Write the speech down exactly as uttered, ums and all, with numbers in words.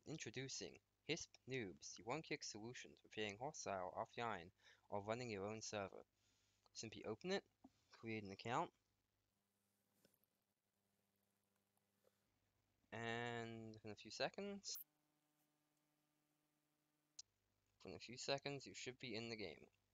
Introducing H I S P-Noobs, the one-click solution for playing hostile offline or running your own server. Simply open it, create an account, and in a few seconds, in a few seconds, you should be in the game.